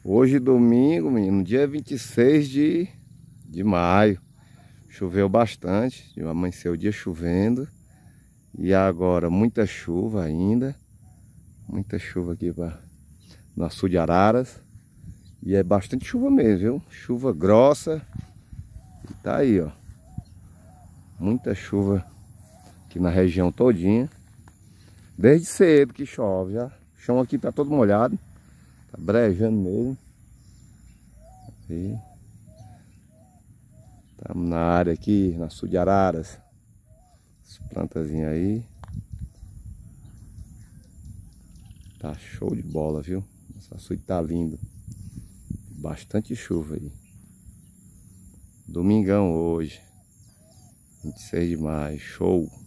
Hoje domingo, menino, dia 26 de maio. Choveu bastante, amanheceu o dia chovendo. E agora muita chuva ainda. Muita chuva aqui no açude de Araras. E é bastante chuva mesmo, viu? Chuva grossa. E tá aí, ó. Muita chuva aqui na região todinha. Desde cedo que chove já. O chão aqui tá todo molhado. Tá brejando mesmo. Estamos na área aqui, na açude de Araras. As plantazinhas aí. Tá show de bola, viu? Essa açude tá lindo. Bastante chuva aí. Domingão hoje. 26 de maio. Show!